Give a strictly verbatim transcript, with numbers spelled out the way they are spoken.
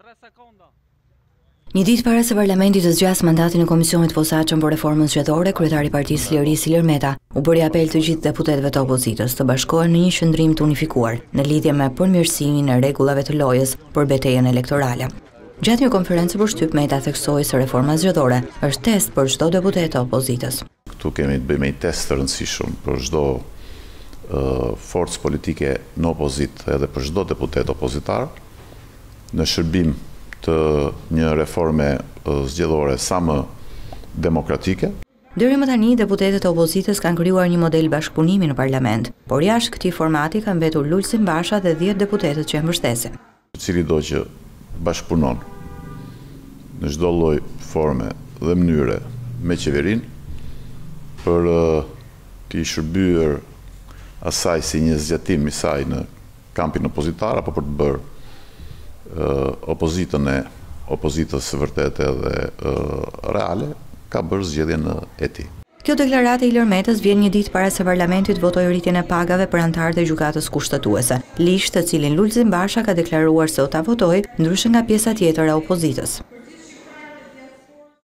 Një ditë para se parlamenti të zgjasë mandatin e komisionit posaçëm për reformën zgjedhore, kryetari i Partisë Lirisë Ilir Meta u bëri apel të gjithë deputetëve të opozitës të bashkohen në një qëndrim të unifikuar në lidhje me përmiresimin e rregullave të lojës për betejën elektorale. Gjatë një konferencë për shtyp, Meta theksoi se reforma zgjedhore është test për çdo deputet të opozitës. Këtu kemi të bëjmë një test të rëndësishëm për çdo uh, forcë politike në opozitë edhe për çdo deputet opozitar në shërbim të një reforme zgjedhore sa më demokratike. Deri më tani, deputetët e opozitës kanë krijuar një model bashkëpunimi në parlament, por jashtë këtij formati kanë mbetur Lulzim Basha dhe dhjetë deputetët që e mbështesin. I cili do që bashkëpunon në çdo lloj forme dhe mënyre me qeverinë për uh, të shërbyer asaj si një zgjatim i saj në kampin opozitar apo për të bërë Uh, opozitën e opozitës së vërtetë dhe uh, reale ka bërë zgjedhjen e tij. Kjo deklaratë e Ilir Metes vjen një ditë para se parlamenti të votojë rritjen e pagave për anëtarët e gjykatës kushtetuese, ligjë të cilin Lulzim Basha ka deklaruar se do ta votojë ndryshe nga pjesa tjetër e opozitës.